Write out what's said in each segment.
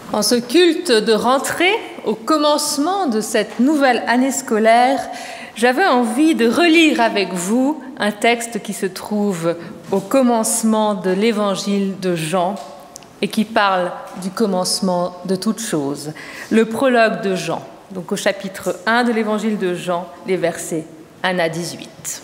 En ce culte de rentrée, au commencement de cette nouvelle année scolaire, j'avais envie de relire avec vous un texte qui se trouve au commencement de l'évangile de Jean et qui parle du commencement de toutes choses. Le prologue de Jean, donc au chapitre 1 de l'évangile de Jean, les versets 1 à 18.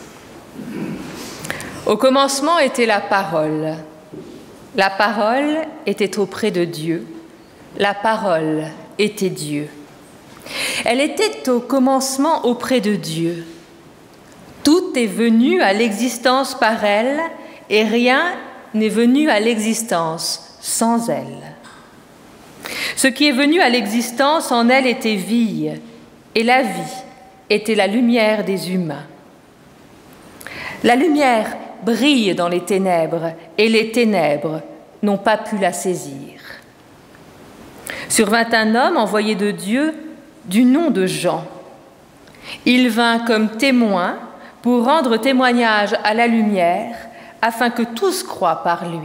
Au commencement était la parole. La parole était auprès de Dieu. La parole était Dieu. Elle était au commencement auprès de Dieu. Tout est venu à l'existence par elle et rien n'est venu à l'existence sans elle. Ce qui est venu à l'existence en elle était vie, et la vie était la lumière des humains. La lumière brille dans les ténèbres, et les ténèbres n'ont pas pu la saisir. Survint un homme envoyé de Dieu du nom de Jean. Il vint comme témoin pour rendre témoignage à la lumière, afin que tous croient par lui.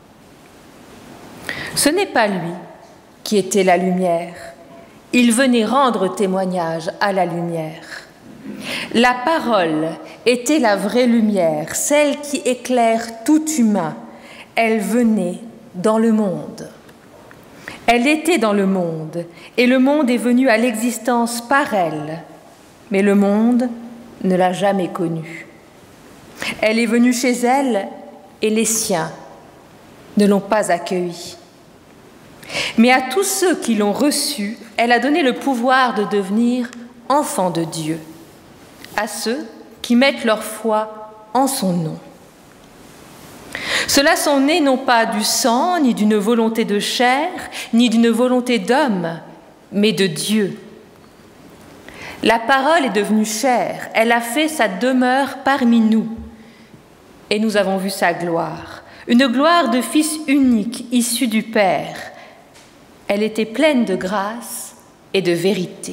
Ce n'est pas lui qui était la lumière. Il venait rendre témoignage à la lumière. La parole était la vraie lumière, celle qui éclaire tout humain. Elle venait dans le monde. Elle était dans le monde, et le monde est venu à l'existence par elle, mais le monde ne l'a jamais connue. Elle est venue chez elle, et les siens ne l'ont pas accueillie. Mais à tous ceux qui l'ont reçue, elle a donné le pouvoir de devenir enfants de Dieu, à ceux qui mettent leur foi en son nom. Ceux-là sont nés non pas du sang, ni d'une volonté de chair, ni d'une volonté d'homme, mais de Dieu. La parole est devenue chair, elle a fait sa demeure parmi nous, et nous avons vu sa gloire, une gloire de Fils unique, issu du Père. Elle était pleine de grâce et de vérité.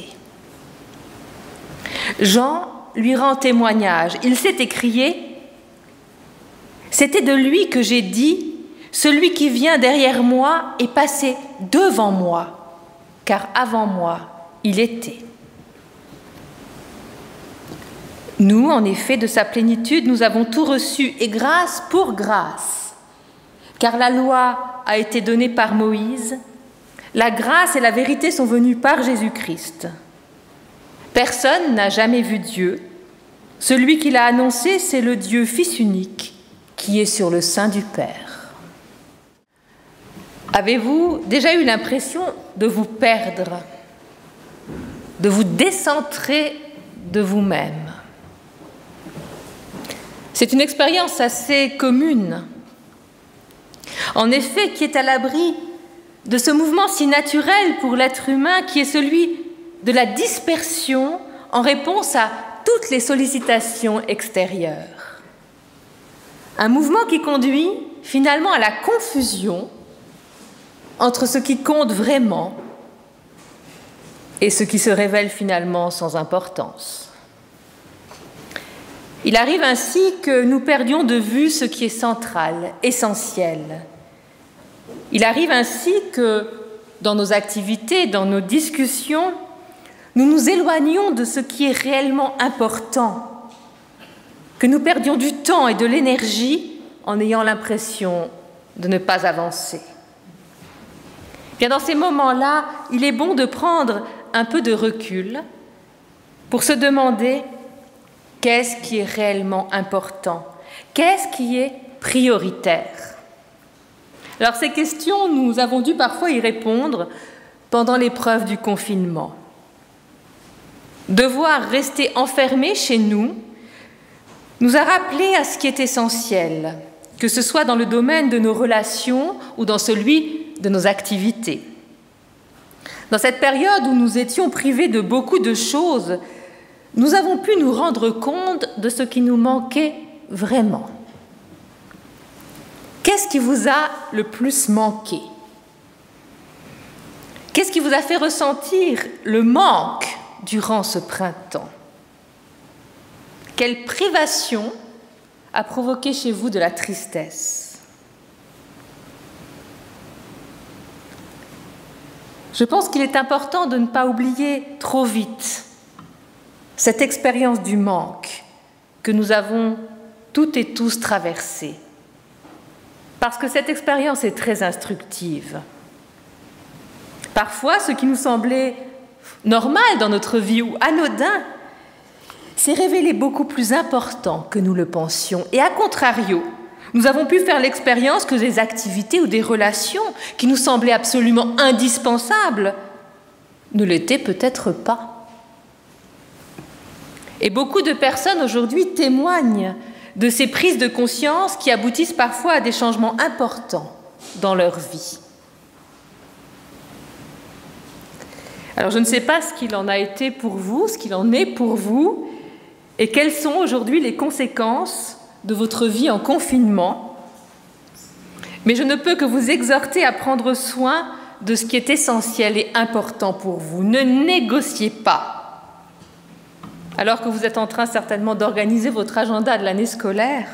Jean lui rend témoignage, il s'est écrié: c'était de lui que j'ai dit, celui qui vient derrière moi est passé devant moi, car avant moi, il était. Nous, en effet, de sa plénitude, nous avons tout reçu, et grâce pour grâce, car la loi a été donnée par Moïse, la grâce et la vérité sont venues par Jésus-Christ. Personne n'a jamais vu Dieu. Celui qui l'a annoncé, c'est le Dieu Fils unique, qui est sur le sein du Père. Avez-vous déjà eu l'impression de vous perdre, de vous décentrer de vous-même? C'est une expérience assez commune, en effet, qui est à l'abri de ce mouvement si naturel pour l'être humain qui est celui de la dispersion en réponse à toutes les sollicitations extérieures. Un mouvement qui conduit finalement à la confusion entre ce qui compte vraiment et ce qui se révèle finalement sans importance. Il arrive ainsi que nous perdions de vue ce qui est central, essentiel. Il arrive ainsi que dans nos activités, dans nos discussions, nous nous éloignions de ce qui est réellement important, que nous perdions du temps et de l'énergie en ayant l'impression de ne pas avancer. Bien, dans ces moments-là, il est bon de prendre un peu de recul pour se demander qu'est-ce qui est réellement important, qu'est-ce qui est prioritaire. Alors ces questions, nous avons dû parfois y répondre pendant l'épreuve du confinement. Devoir rester enfermés chez nous nous a rappelé à ce qui est essentiel, que ce soit dans le domaine de nos relations ou dans celui de nos activités. Dans cette période où nous étions privés de beaucoup de choses, nous avons pu nous rendre compte de ce qui nous manquait vraiment. Qu'est-ce qui vous a le plus manqué? Qu'est-ce qui vous a fait ressentir le manque durant ce printemps? Quelle privation a provoqué chez vous de la tristesse? Je pense qu'il est important de ne pas oublier trop vite cette expérience du manque que nous avons toutes et tous traversée. Parce que cette expérience est très instructive. Parfois, ce qui nous semblait normal dans notre vie ou anodin s'est révélé beaucoup plus important que nous le pensions. Et à contrario, nous avons pu faire l'expérience que des activités ou des relations qui nous semblaient absolument indispensables ne l'étaient peut-être pas. Et beaucoup de personnes aujourd'hui témoignent de ces prises de conscience qui aboutissent parfois à des changements importants dans leur vie. Alors je ne sais pas ce qu'il en a été pour vous, ce qu'il en est pour vous, et quelles sont aujourd'hui les conséquences de votre vie en confinement. Mais je ne peux que vous exhorter à prendre soin de ce qui est essentiel et important pour vous. Ne négociez pas. Alors que vous êtes en train certainement d'organiser votre agenda de l'année scolaire,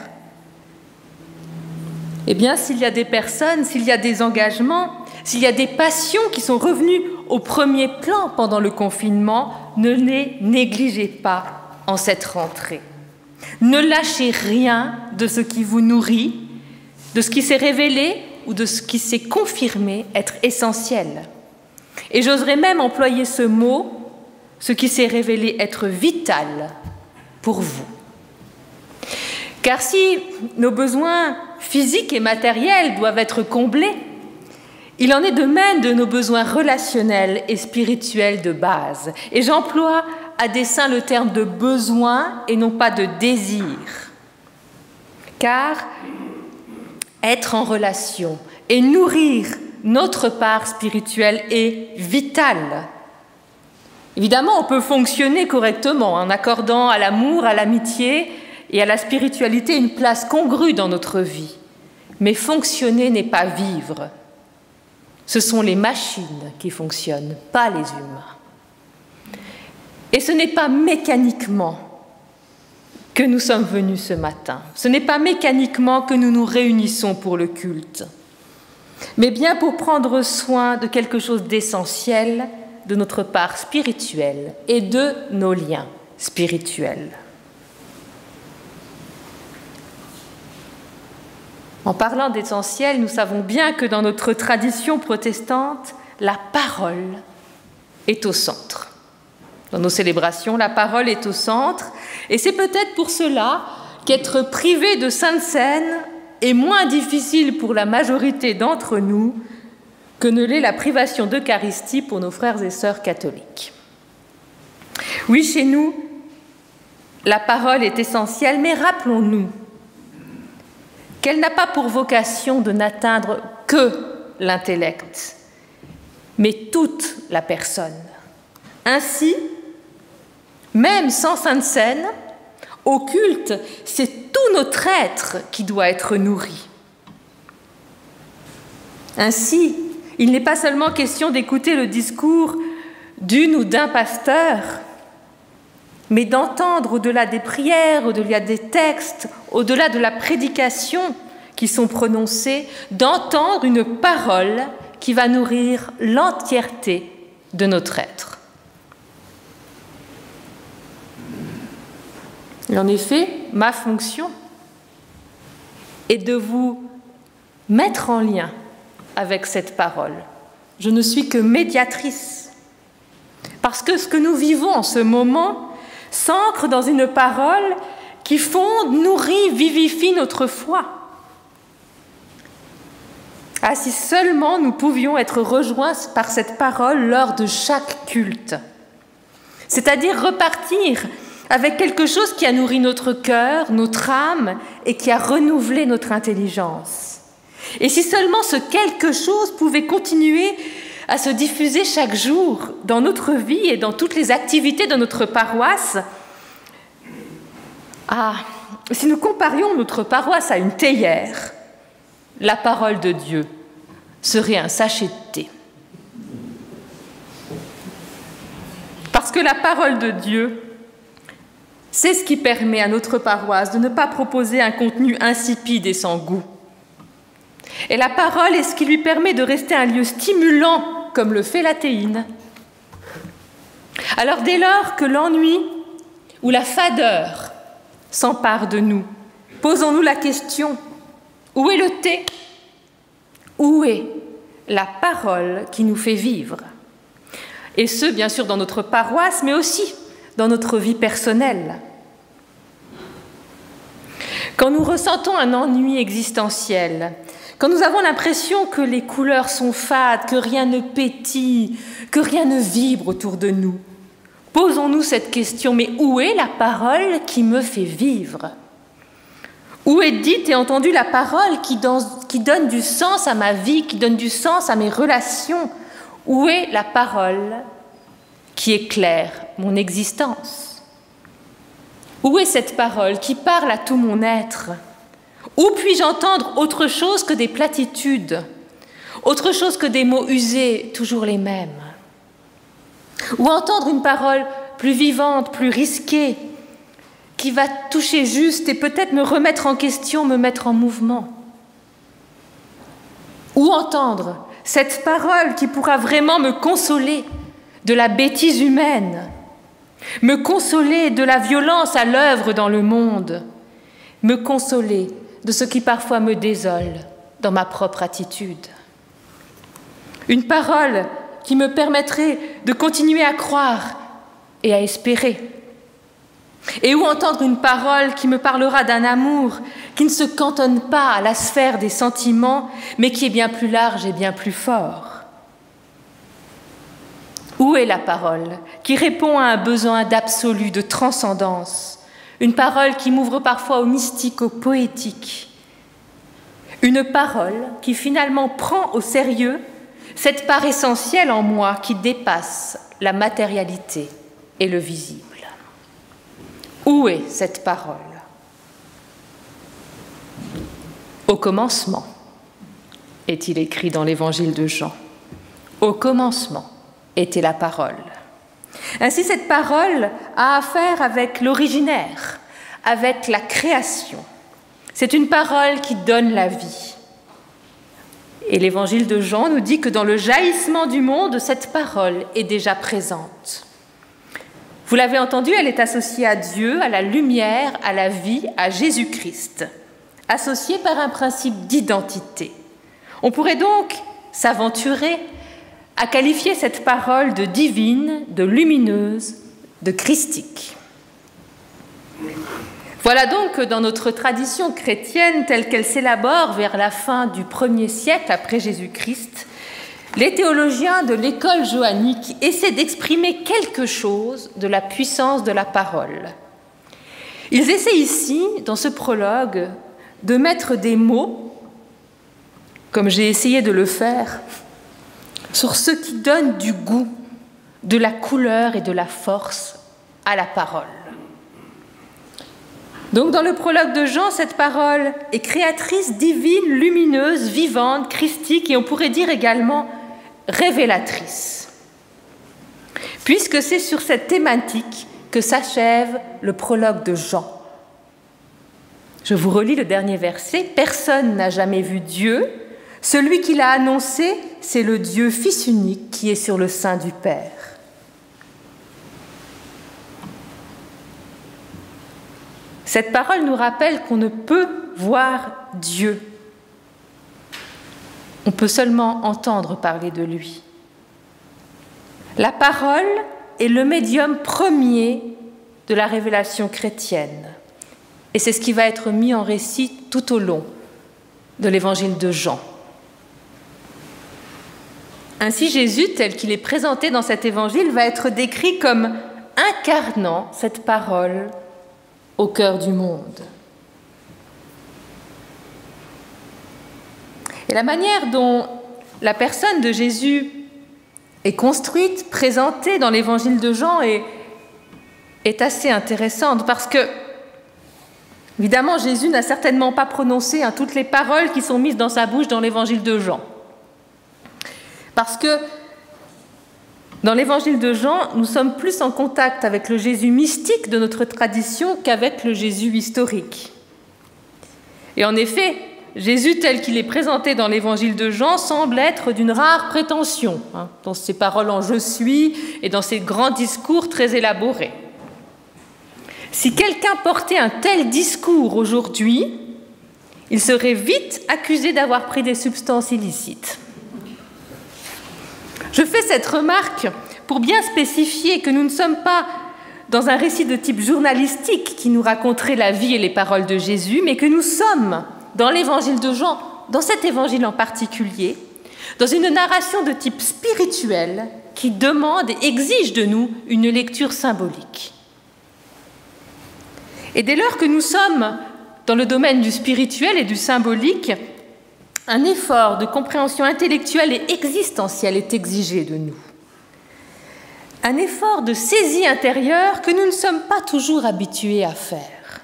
eh bien, s'il y a des personnes, s'il y a des engagements, s'il y a des passions qui sont revenues au premier plan pendant le confinement, ne les négligez pas en cette rentrée. Ne lâchez rien de ce qui vous nourrit, de ce qui s'est révélé ou de ce qui s'est confirmé être essentiel. Et j'oserais même employer ce mot, ce qui s'est révélé être vital pour vous. Car si nos besoins physiques et matériels doivent être comblés, il en est de même de nos besoins relationnels et spirituels de base. Et j'emploie à dessein le terme de besoin et non pas de désir. Car être en relation et nourrir notre part spirituelle est vital. Évidemment, on peut fonctionner correctement en accordant à l'amour, à l'amitié et à la spiritualité une place congrue dans notre vie. Mais fonctionner n'est pas vivre. Ce sont les machines qui fonctionnent, pas les humains. Et ce n'est pas mécaniquement que nous sommes venus ce matin. Ce n'est pas mécaniquement que nous nous réunissons pour le culte, mais bien pour prendre soin de quelque chose d'essentiel, de notre part spirituelle et de nos liens spirituels. En parlant d'essentiel, nous savons bien que dans notre tradition protestante, la parole est au centre. Dans nos célébrations, la parole est au centre, et c'est peut-être pour cela qu'être privé de Sainte Seine est moins difficile pour la majorité d'entre nous que ne l'est la privation d'Eucharistie pour nos frères et sœurs catholiques. Oui, chez nous, la parole est essentielle, mais rappelons-nous qu'elle n'a pas pour vocation de n'atteindre que l'intellect, mais toute la personne. Ainsi, même sans Sainte Seine, au culte, c'est tout notre être qui doit être nourri. Ainsi, il n'est pas seulement question d'écouter le discours d'une ou d'un pasteur, mais d'entendre au-delà des prières, au-delà des textes, au-delà de la prédication qui sont prononcées, d'entendre une parole qui va nourrir l'entièreté de notre être. Et en effet, ma fonction est de vous mettre en lien avec cette parole. Je ne suis que médiatrice, parce que ce que nous vivons en ce moment s'ancre dans une parole qui fonde, nourrit, vivifie notre foi. Ah, si seulement nous pouvions être rejoints par cette parole lors de chaque culte, c'est-à-dire repartir avec quelque chose qui a nourri notre cœur, notre âme et qui a renouvelé notre intelligence. Et si seulement ce quelque chose pouvait continuer à se diffuser chaque jour dans notre vie et dans toutes les activités de notre paroisse. Ah, si nous comparions notre paroisse à une théière, la parole de Dieu serait un sachet de thé. Parce que la parole de Dieu, c'est ce qui permet à notre paroisse de ne pas proposer un contenu insipide et sans goût. Et la parole est ce qui lui permet de rester un lieu stimulant comme le fait la théine. Alors dès lors que l'ennui ou la fadeur s'empare de nous, posons-nous la question, où est le thé? Où est la parole qui nous fait vivre? Et ce, bien sûr, dans notre paroisse, mais aussi dans notre vie personnelle. Quand nous ressentons un ennui existentiel, quand nous avons l'impression que les couleurs sont fades, que rien ne pétille, que rien ne vibre autour de nous, posons-nous cette question, mais où est la parole qui me fait vivre? Où est dite et entendue la parole qui donne du sens à ma vie, qui donne du sens à mes relations? Où est la parole qui éclaire mon existence? Où est cette parole qui parle à tout mon être? Où puis-je entendre autre chose que des platitudes, autre chose que des mots usés, toujours les mêmes? Ou entendre une parole plus vivante, plus risquée, qui va toucher juste et peut-être me remettre en question, me mettre en mouvement? Ou entendre cette parole qui pourra vraiment me consoler de la bêtise humaine, me consoler de la violence à l'œuvre dans le monde, me consoler de ce qui parfois me désole dans ma propre attitude. Une parole qui me permettrait de continuer à croire et à espérer. Et où entendre une parole qui me parlera d'un amour qui ne se cantonne pas à la sphère des sentiments, mais qui est bien plus large et bien plus fort. Où est la parole qui répond à un besoin d'absolu, de transcendance? Une parole qui m'ouvre parfois au mystique, au poétique. Une parole qui finalement prend au sérieux cette part essentielle en moi qui dépasse la matérialité et le visible. Où est cette parole? Au commencement, est-il écrit dans l'évangile de Jean. Au commencement était la parole. Ainsi, cette parole a affaire avec l'originaire, avec la création. C'est une parole qui donne la vie. Et l'évangile de Jean nous dit que dans le jaillissement du monde, cette parole est déjà présente. Vous l'avez entendu, elle est associée à Dieu, à la lumière, à la vie, à Jésus-Christ, associée par un principe d'identité. On pourrait donc s'aventurer à qualifier cette parole de divine, de lumineuse, de christique. Voilà donc que dans notre tradition chrétienne telle qu'elle s'élabore vers la fin du 1er siècle après Jésus-Christ, les théologiens de l'école johannique essaient d'exprimer quelque chose de la puissance de la parole. Ils essaient ici, dans ce prologue, de mettre des mots, comme j'ai essayé de le faire, sur ce qui donne du goût, de la couleur et de la force à la parole. Donc dans le prologue de Jean, cette parole est créatrice, divine, lumineuse, vivante, christique et on pourrait dire également révélatrice. Puisque c'est sur cette thématique que s'achève le prologue de Jean. Je vous relis le dernier verset. « Personne n'a jamais vu Dieu. Celui qui l'a annoncé, c'est le Dieu Fils unique qui est sur le sein du Père. » Cette parole nous rappelle qu'on ne peut voir Dieu. On peut seulement entendre parler de lui. La parole est le médium premier de la révélation chrétienne. Et c'est ce qui va être mis en récit tout au long de l'évangile de Jean. Ainsi, Jésus, tel qu'il est présenté dans cet évangile, va être décrit comme incarnant cette parole au cœur du monde. Et la manière dont la personne de Jésus est construite, présentée dans l'évangile de Jean est assez intéressante parce que, évidemment, Jésus n'a certainement pas prononcé toutes les paroles qui sont mises dans sa bouche dans l'évangile de Jean. Parce que dans l'évangile de Jean, nous sommes plus en contact avec le Jésus mystique de notre tradition qu'avec le Jésus historique. Et en effet, Jésus tel qu'il est présenté dans l'évangile de Jean semble être d'une rare prétention, dans ses paroles en « je suis » et dans ses grands discours très élaborés. Si quelqu'un portait un tel discours aujourd'hui, il serait vite accusé d'avoir pris des substances illicites. Je fais cette remarque pour bien spécifier que nous ne sommes pas dans un récit de type journalistique qui nous raconterait la vie et les paroles de Jésus, mais que nous sommes dans l'évangile de Jean, dans cet évangile en particulier, dans une narration de type spirituel qui demande et exige de nous une lecture symbolique. Et dès lors que nous sommes dans le domaine du spirituel et du symbolique, un effort de compréhension intellectuelle et existentielle est exigé de nous. Un effort de saisie intérieure que nous ne sommes pas toujours habitués à faire.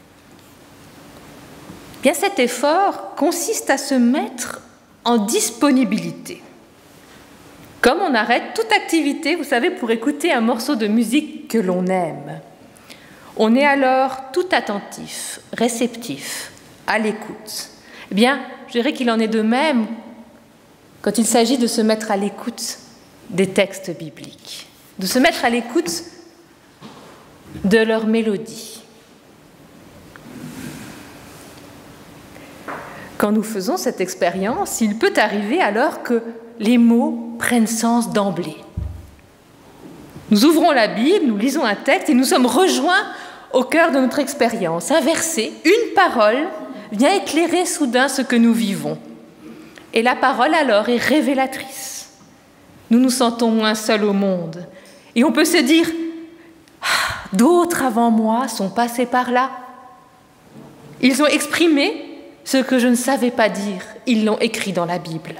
Bien, cet effort consiste à se mettre en disponibilité. Comme on arrête toute activité, vous savez, pour écouter un morceau de musique que l'on aime. On est alors tout attentif, réceptif, à l'écoute. Eh bien, je dirais qu'il en est de même quand il s'agit de se mettre à l'écoute des textes bibliques, de se mettre à l'écoute de leur mélodie. Quand nous faisons cette expérience, il peut arriver alors que les mots prennent sens d'emblée. Nous ouvrons la Bible, nous lisons un texte et nous sommes rejoints au cœur de notre expérience. Un verset, une parole vient éclairer soudain ce que nous vivons. Et la parole alors est révélatrice. Nous nous sentons moins seuls au monde. Et on peut se dire, d'autres avant moi sont passés par là. Ils ont exprimé ce que je ne savais pas dire. Ils l'ont écrit dans la Bible.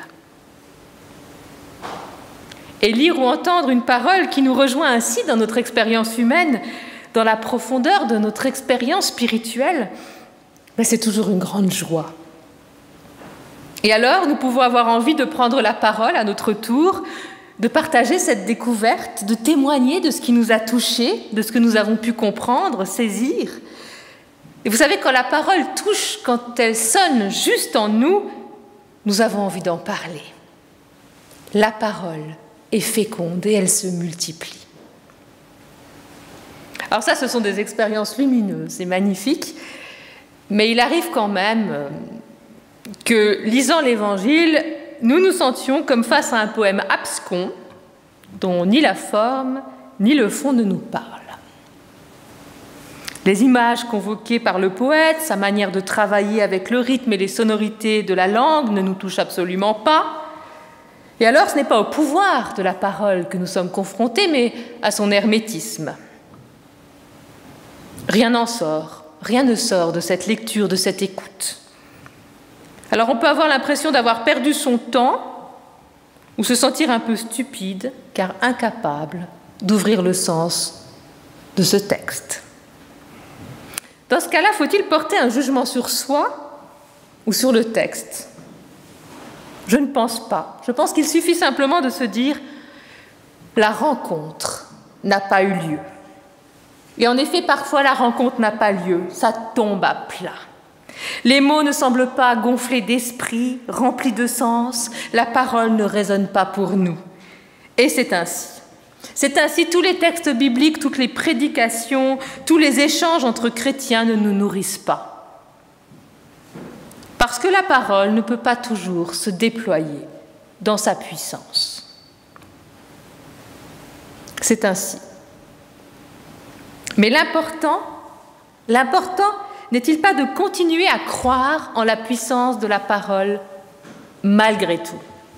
Et lire ou entendre une parole qui nous rejoint ainsi dans notre expérience humaine, dans la profondeur de notre expérience spirituelle, c'est toujours une grande joie. Et alors, nous pouvons avoir envie de prendre la parole à notre tour, de partager cette découverte, de témoigner de ce qui nous a touchés, de ce que nous avons pu comprendre, saisir. Et vous savez, quand la parole touche, quand elle sonne juste en nous, nous avons envie d'en parler. La parole est féconde et elle se multiplie. Alors ça, ce sont des expériences lumineuses et magnifiques, mais il arrive quand même que, lisant l'Évangile, nous nous sentions comme face à un poème abscon dont ni la forme ni le fond ne nous parlent. Les images convoquées par le poète, sa manière de travailler avec le rythme et les sonorités de la langue ne nous touchent absolument pas. Et alors, ce n'est pas au pouvoir de la parole que nous sommes confrontés, mais à son hermétisme. Rien n'en sort, rien ne sort de cette lecture, de cette écoute. Alors on peut avoir l'impression d'avoir perdu son temps ou se sentir un peu stupide, car incapable d'ouvrir le sens de ce texte. Dans ce cas-là, faut-il porter un jugement sur soi ou sur le texte ? Je ne pense pas. Je pense qu'il suffit simplement de se dire « la rencontre n'a pas eu lieu ». Et en effet, parfois, la rencontre n'a pas lieu, ça tombe à plat. Les mots ne semblent pas gonflés d'esprit, remplis de sens, la parole ne résonne pas pour nous. Et c'est ainsi. C'est ainsi, tous les textes bibliques, toutes les prédications, tous les échanges entre chrétiens ne nous nourrissent pas. Parce que la parole ne peut pas toujours se déployer dans sa puissance. C'est ainsi. Mais l'important n'est-il pas de continuer à croire en la puissance de la parole malgré tout ?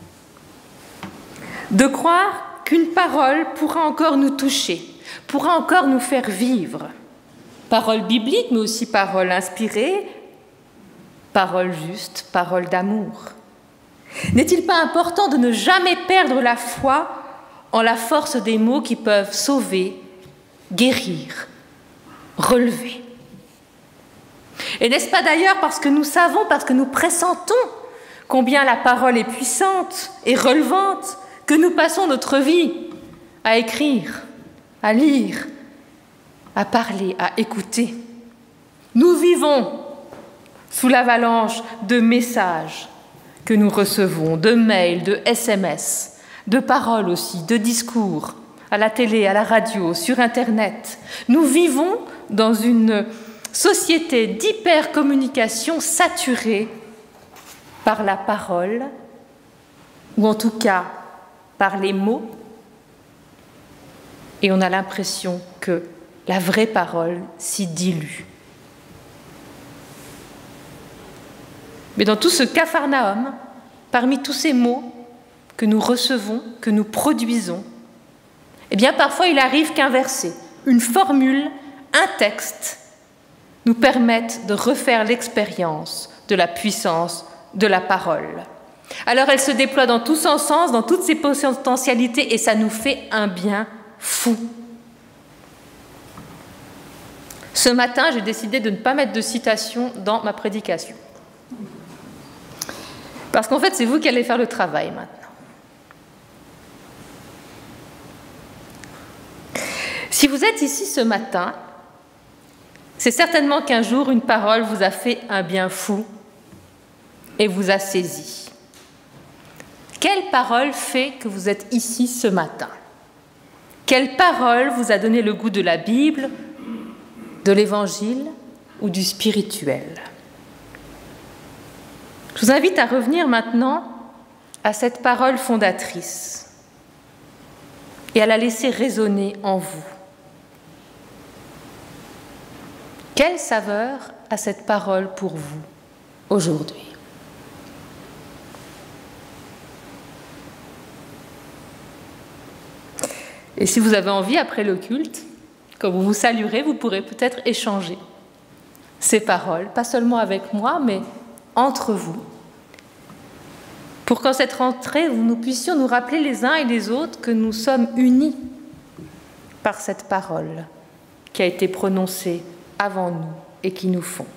De croire qu'une parole pourra encore nous toucher, pourra encore nous faire vivre. Parole biblique, mais aussi parole inspirée, parole juste, parole d'amour. N'est-il pas important de ne jamais perdre la foi en la force des mots qui peuvent sauver, guérir, relever. Et n'est-ce pas d'ailleurs parce que nous savons, parce que nous pressentons combien la parole est puissante et relevante, que nous passons notre vie à écrire, à lire, à parler, à écouter. Nous vivons sous l'avalanche de messages que nous recevons, de mails, de SMS, de paroles aussi, de discours, à la télé, à la radio, sur Internet. Nous vivons dans une société d'hypercommunication saturée par la parole, ou en tout cas par les mots, et on a l'impression que la vraie parole s'y dilue. Mais dans tout ce capharnaüm, parmi tous ces mots que nous recevons, que nous produisons, eh bien parfois il arrive qu'un verset, une formule, un texte nous permettent de refaire l'expérience de la puissance de la parole. Alors elle se déploie dans tout son sens, dans toutes ses potentialités, et ça nous fait un bien fou. Ce matin, j'ai décidé de ne pas mettre de citation dans ma prédication. Parce qu'en fait, c'est vous qui allez faire le travail maintenant. Si vous êtes ici ce matin, c'est certainement qu'un jour, une parole vous a fait un bien fou et vous a saisi. Quelle parole fait que vous êtes ici ce matin? Quelle parole vous a donné le goût de la Bible, de l'Évangile ou du spirituel? Je vous invite à revenir maintenant à cette parole fondatrice et à la laisser résonner en vous. Quelle saveur a cette parole pour vous aujourd'hui? Et si vous avez envie, après le culte, quand vous vous saluerez, vous pourrez peut-être échanger ces paroles, pas seulement avec moi, mais entre vous, pour qu'en cette rentrée, nous puissions nous rappeler les uns et les autres que nous sommes unis par cette parole qui a été prononcée avant nous et qui nous fonde.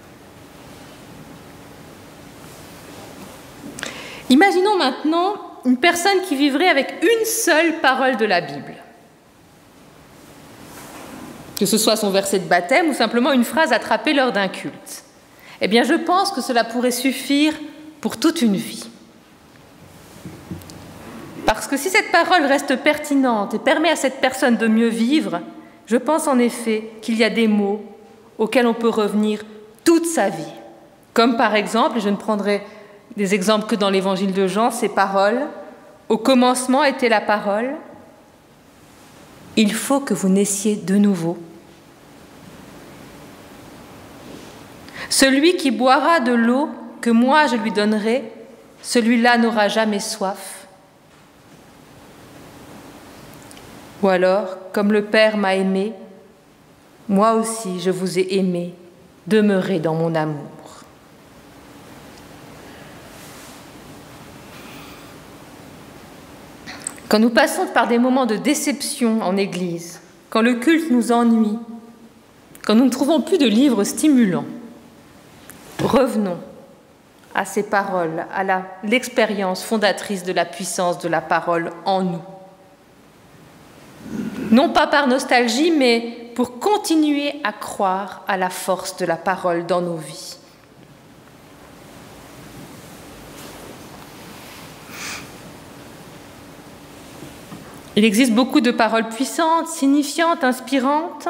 Imaginons maintenant une personne qui vivrait avec une seule parole de la Bible. Que ce soit son verset de baptême ou simplement une phrase attrapée lors d'un culte. Eh bien, je pense que cela pourrait suffire pour toute une vie. Parce que si cette parole reste pertinente et permet à cette personne de mieux vivre, je pense en effet qu'il y a des mots auxquels on peut revenir toute sa vie. Comme par exemple, et je ne prendrai des exemples que dans l'évangile de Jean, ces paroles, « Au commencement était la parole, il faut que vous naissiez de nouveau. Celui qui boira de l'eau que moi je lui donnerai, celui-là n'aura jamais soif. Ou alors, comme le Père m'a aimé, moi aussi je vous ai aimé, demeurez dans mon amour. » Quand nous passons par des moments de déception en Église, quand le culte nous ennuie, quand nous ne trouvons plus de livres stimulants, revenons à ces paroles, à l'expérience fondatrice de la puissance de la parole en nous. Non pas par nostalgie, mais pour continuer à croire à la force de la parole dans nos vies. Il existe beaucoup de paroles puissantes, signifiantes, inspirantes.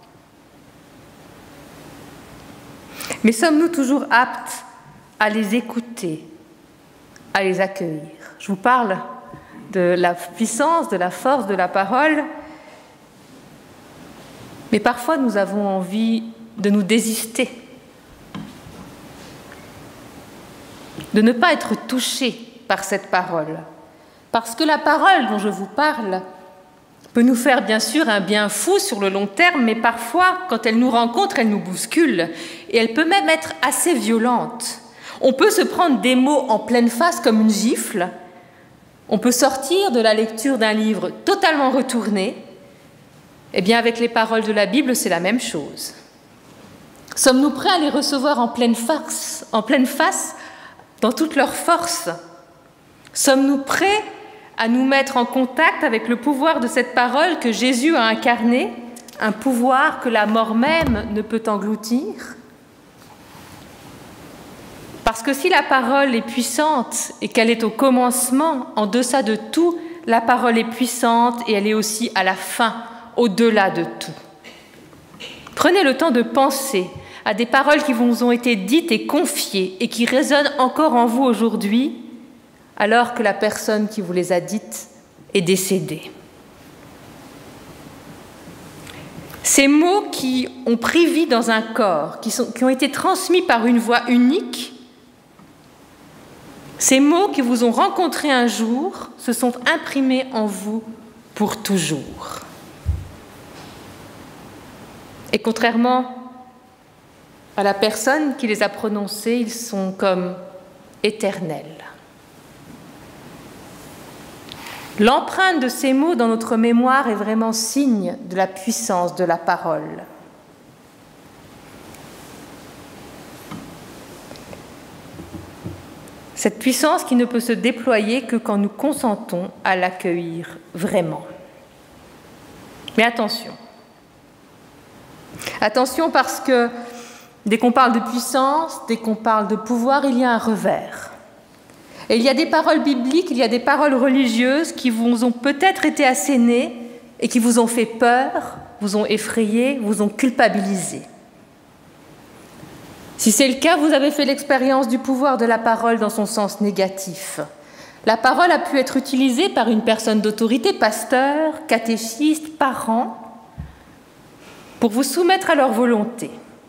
Mais sommes-nous toujours aptes à les écouter, à les accueillir? Je vous parle de la puissance, de la force de la parole, mais parfois nous avons envie de nous désister, de ne pas être touchés par cette parole. Parce que la parole dont je vous parle peut nous faire bien sûr un bien fou sur le long terme, mais parfois, quand elle nous rencontre, elle nous bouscule. Et elle peut même être assez violente. On peut se prendre des mots en pleine face comme une gifle. On peut sortir de la lecture d'un livre totalement retourné. Eh bien, avec les paroles de la Bible, c'est la même chose. Sommes-nous prêts à les recevoir en pleine face, dans toute leur force? Sommes-nous prêts à nous mettre en contact avec le pouvoir de cette parole que Jésus a incarnée, un pouvoir que la mort même ne peut engloutir? Parce que si la parole est puissante et qu'elle est au commencement, en deçà de tout, la parole est puissante et elle est aussi à la fin, au-delà de tout. Prenez le temps de penser à des paroles qui vous ont été dites et confiées et qui résonnent encore en vous aujourd'hui, alors que la personne qui vous les a dites est décédée. Ces mots qui ont pris vie dans un corps, qui ont été transmis par une voix unique, ces mots qui vous ont rencontré un jour se sont imprimés en vous pour toujours. Et contrairement à la personne qui les a prononcés, ils sont comme éternels. L'empreinte de ces mots dans notre mémoire est vraiment signe de la puissance de la parole. Cette puissance qui ne peut se déployer que quand nous consentons à l'accueillir vraiment. Mais attention. Attention parce que dès qu'on parle de puissance, dès qu'on parle de pouvoir, il y a un revers. Et il y a des paroles bibliques, il y a des paroles religieuses qui vous ont peut-être été assénées et qui vous ont fait peur, vous ont effrayé, vous ont culpabilisé. Si c'est le cas, vous avez fait l'expérience du pouvoir de la parole dans son sens négatif. La parole a pu être utilisée par une personne d'autorité, pasteur, catéchiste, parent, pour vous soumettre à leur volonté.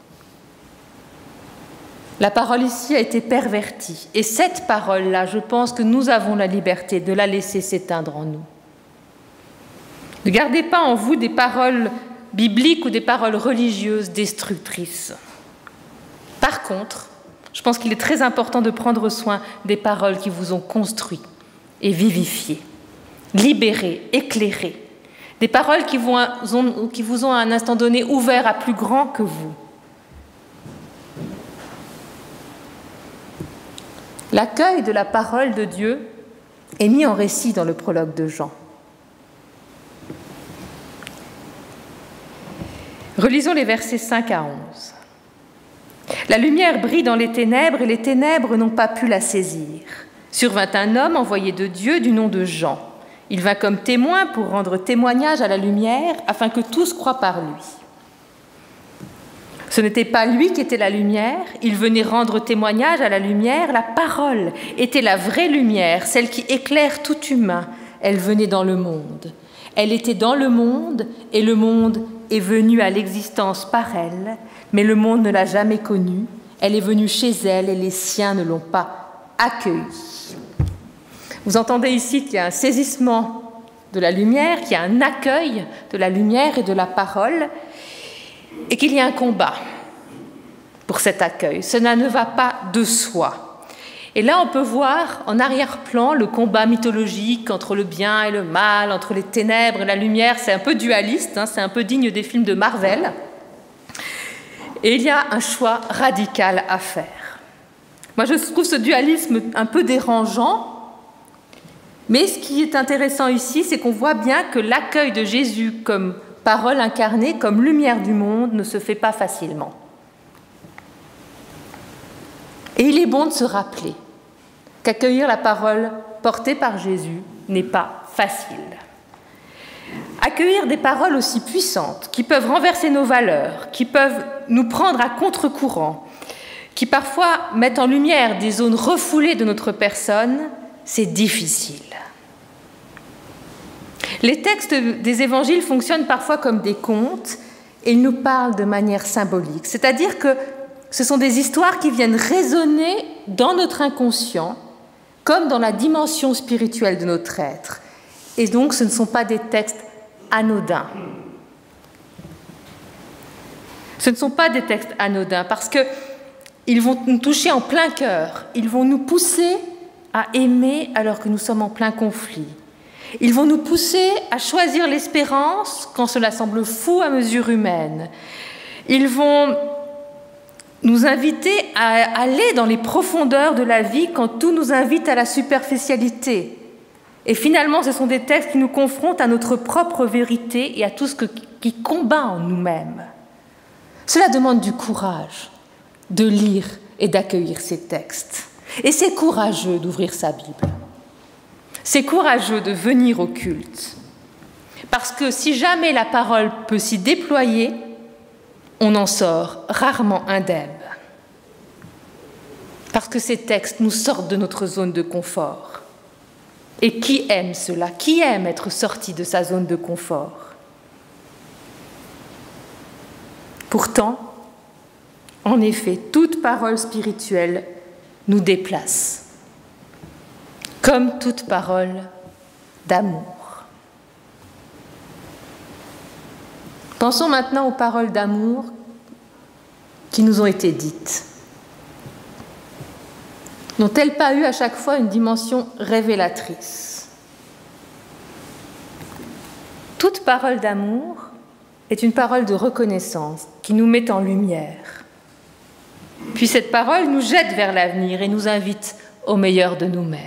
La parole ici a été pervertie. Et cette parole-là, je pense que nous avons la liberté de la laisser s'éteindre en nous. Ne gardez pas en vous des paroles bibliques ou des paroles religieuses destructrices. Par contre, je pense qu'il est très important de prendre soin des paroles qui vous ont construit et vivifié, libéré, éclairé. Des paroles qui vous ont à un instant donné ouvert à plus grand que vous. L'accueil de la parole de Dieu est mis en récit dans le prologue de Jean. Relisons les versets 5 à 11. La lumière brille dans les ténèbres et les ténèbres n'ont pas pu la saisir. Survint un homme envoyé de Dieu du nom de Jean. Il vint comme témoin pour rendre témoignage à la lumière afin que tous croient par lui. Ce n'était pas lui qui était la lumière, il venait rendre témoignage à la lumière. La parole était la vraie lumière, celle qui éclaire tout humain. Elle venait dans le monde. Elle était dans le monde et le monde est venu à l'existence par elle, mais le monde ne l'a jamais connue. Elle est venue chez elle et les siens ne l'ont pas accueillie. Vous entendez ici qu'il y a un saisissement de la lumière, qu'il y a un accueil de la lumière et de la parole, et qu'il y a un combat pour cet accueil. Cela ne va pas de soi. Et là, on peut voir en arrière-plan le combat mythologique entre le bien et le mal, entre les ténèbres et la lumière. C'est un peu dualiste, c'est un peu digne des films de Marvel. Et il y a un choix radical à faire. Moi, je trouve ce dualisme un peu dérangeant, mais ce qui est intéressant ici, c'est qu'on voit bien que l'accueil de Jésus comme parole incarnée, comme lumière du monde, ne se fait pas facilement. Et il est bon de se rappeler qu'accueillir la parole portée par Jésus n'est pas facile. Accueillir des paroles aussi puissantes, qui peuvent renverser nos valeurs, qui peuvent nous prendre à contre-courant, qui parfois mettent en lumière des zones refoulées de notre personne, c'est difficile. Les textes des évangiles fonctionnent parfois comme des contes et ils nous parlent de manière symbolique, c'est-à-dire que ce sont des histoires qui viennent résonner dans notre inconscient comme dans la dimension spirituelle de notre être. Et donc ce ne sont pas des textes anodins. Ce ne sont pas des textes anodins parce qu'ils vont nous toucher en plein cœur, ils vont nous pousser à aimer alors que nous sommes en plein conflit. Ils vont nous pousser à choisir l'espérance quand cela semble fou à mesure humaine. Ils vont nous inviter à aller dans les profondeurs de la vie quand tout nous invite à la superficialité. Et finalement, ce sont des textes qui nous confrontent à notre propre vérité et à tout ce qui combat en nous-mêmes. Cela demande du courage de lire et d'accueillir ces textes. Et c'est courageux d'ouvrir sa Bible. C'est courageux de venir au culte. Parce que si jamais la parole peut s'y déployer, on en sort rarement indemne. Parce que ces textes nous sortent de notre zone de confort. Et qui aime cela? Qui aime être sorti de sa zone de confort? Pourtant, en effet, toute parole spirituelle nous déplace, comme toute parole d'amour. Pensons maintenant aux paroles d'amour qui nous ont été dites. N'ont-elles pas eu à chaque fois une dimension révélatrice? Toute parole d'amour est une parole de reconnaissance qui nous met en lumière. Puis cette parole nous jette vers l'avenir et nous invite au meilleur de nous-mêmes.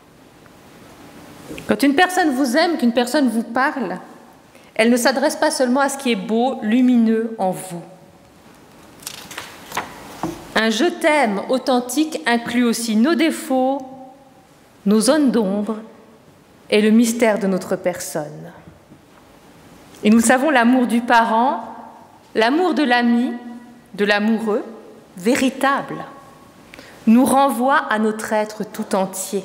Quand une personne vous aime, qu'une personne vous parle, elle ne s'adresse pas seulement à ce qui est beau, lumineux en vous. Un « je t'aime » authentique inclut aussi nos défauts, nos zones d'ombre et le mystère de notre personne. Et nous savons, l'amour du parent, l'amour de l'ami, de l'amoureux, véritable, nous renvoie à notre être tout entier.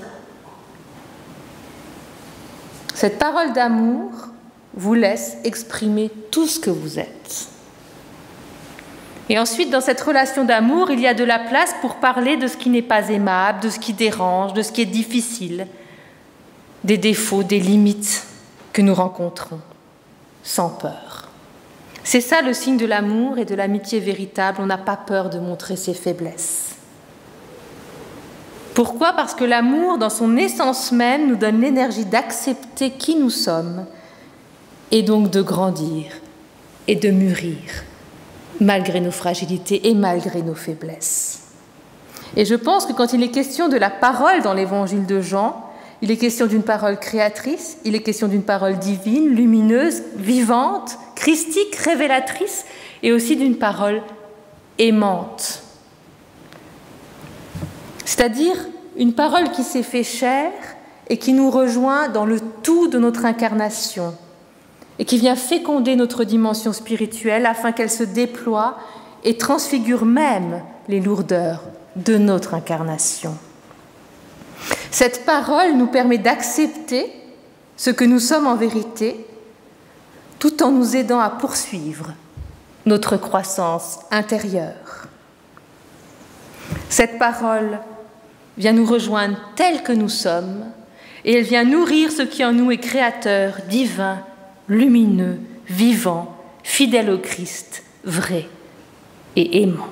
Cette parole d'amour vous laisse exprimer tout ce que vous êtes. Et ensuite, dans cette relation d'amour, il y a de la place pour parler de ce qui n'est pas aimable, de ce qui dérange, de ce qui est difficile, des défauts, des limites que nous rencontrons, sans peur. C'est ça le signe de l'amour et de l'amitié véritable, on n'a pas peur de montrer ses faiblesses. Pourquoi? Parce que l'amour, dans son essence même, nous donne l'énergie d'accepter qui nous sommes et donc de grandir et de mûrir, malgré nos fragilités et malgré nos faiblesses. Et je pense que quand il est question de la parole dans l'évangile de Jean, il est question d'une parole créatrice, il est question d'une parole divine, lumineuse, vivante, christique, révélatrice, et aussi d'une parole aimante. C'est-à-dire une parole qui s'est fait chair et qui nous rejoint dans le tout de notre incarnation, et qui vient féconder notre dimension spirituelle afin qu'elle se déploie et transfigure même les lourdeurs de notre incarnation. Cette parole nous permet d'accepter ce que nous sommes en vérité, tout en nous aidant à poursuivre notre croissance intérieure. Cette parole vient nous rejoindre tels que nous sommes, et elle vient nourrir ce qui en nous est créateur, divin, lumineux, vivant, fidèle au Christ, vrai et aimant.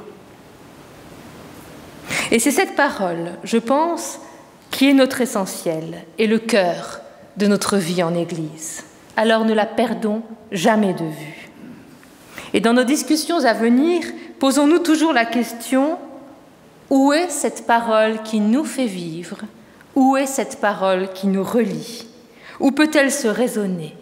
Et c'est cette parole, je pense, qui est notre essentiel et le cœur de notre vie en Église. Alors ne la perdons jamais de vue. Et dans nos discussions à venir, posons-nous toujours la question: où est cette parole qui nous fait vivre? Où est cette parole qui nous relie? Où peut-elle se raisonner?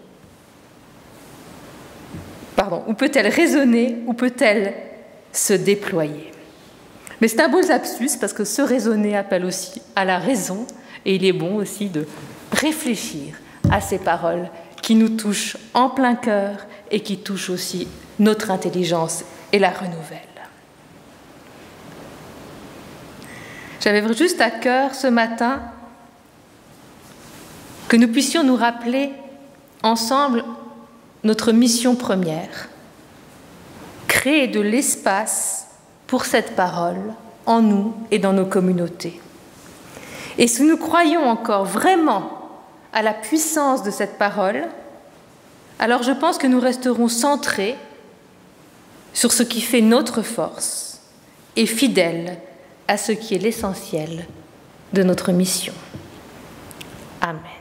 Où peut-elle résonner? Où peut-elle se déployer? Mais c'est un beau lapsus parce que se raisonner appelle aussi à la raison, et il est bon aussi de réfléchir à ces paroles qui nous touchent en plein cœur et qui touchent aussi notre intelligence et la renouvellent. J'avais juste à cœur ce matin que nous puissions nous rappeler ensemble notre mission première, créer de l'espace pour cette parole en nous et dans nos communautés. Et si nous croyons encore vraiment à la puissance de cette parole, alors je pense que nous resterons centrés sur ce qui fait notre force et fidèles à ce qui est l'essentiel de notre mission. Amen.